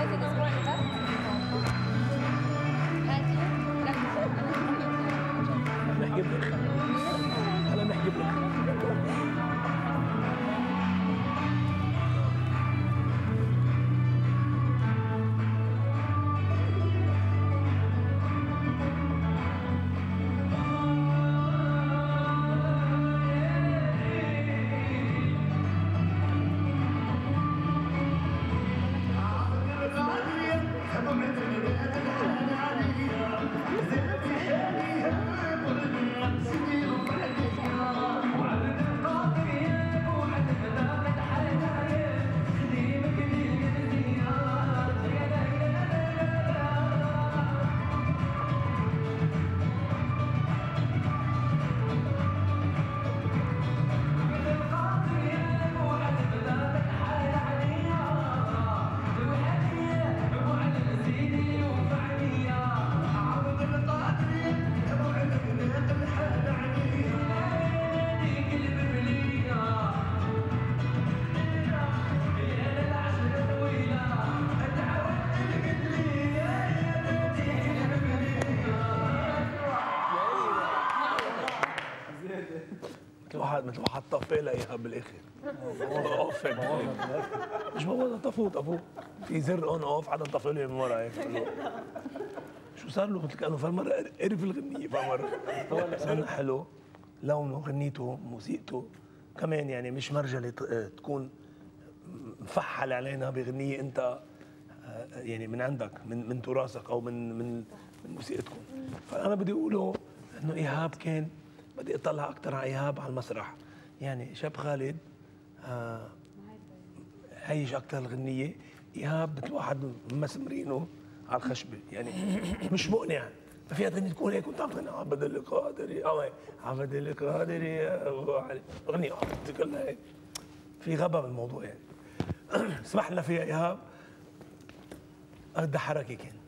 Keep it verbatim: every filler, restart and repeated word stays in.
جايزة الأسبوع اللي فات؟ هاتي نحجب لك هلا نحجب لك واحد مثل واحد طفى لها بالاخر مش بابا طفوه طفوه في زر اون اوف حدا طفى لي من ورا هيك شو صار له مثل كانه فالمره قرف الغنيه فالمره صار حلو لونه غنيته موسيقته كمان يعني مش مرجله تكون مفحل علينا بغنيه انت يعني من عندك من من تراثك او من من من موسيقتكم. فانا بدي اقوله انه ايهاب كان بدي اطلع اكثر على ايهاب على المسرح، يعني شاب خالد آه عايش اكثر الغنيه، ايهاب مثل واحد مسمرينه على الخشبه، يعني مش مقنع، ففيها تغني تكون هيك كنت عم تغني عبد القادر او عبد القادر اغنيه كلها هيك في غبا بالموضوع يعني. اسمح لنا فيها ايهاب، قد حركه كان